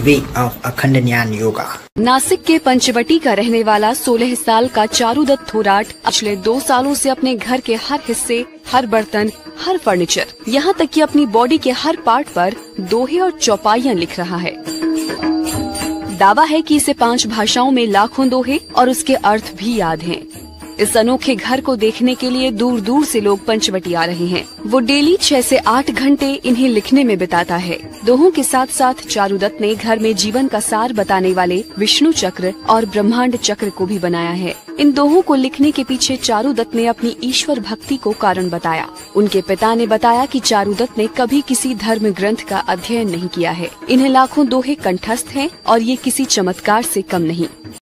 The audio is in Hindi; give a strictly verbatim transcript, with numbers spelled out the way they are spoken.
way of अखंड ज्ञान योगा। नासिक के पंचवटी का रहने वाला सोलह साल का चारुदत्त थोराट पिछले दो सालों से अपने घर के हर हिस्से, हर बर्तन, हर फर्नीचर, यहाँ तक कि अपनी बॉडी के हर पार्ट पर दोहे और चौपाइयाँ लिख रहा है। दावा है कि इसे पांच भाषाओं में लाखों दोहे और उसके अर्थ भी याद हैं। इस अनोखे घर को देखने के लिए दूर दूर से लोग पंचवटी आ रहे हैं। वो डेली छह से आठ घंटे इन्हें लिखने में बिताता है। दोहों के साथ साथ चारुदत्त ने घर में जीवन का सार बताने वाले विष्णु चक्र और ब्रह्मांड चक्र को भी बनाया है। इन दोहों को लिखने के पीछे चारुदत्त ने अपनी ईश्वर भक्ति को कारण बताया। उनके पिता ने बताया कि चारुदत्त ने कभी किसी धर्म ग्रंथ का अध्ययन नहीं किया है। इन्हें लाखों दोहे कंठस्थ हैं और ये किसी चमत्कार से कम नहीं।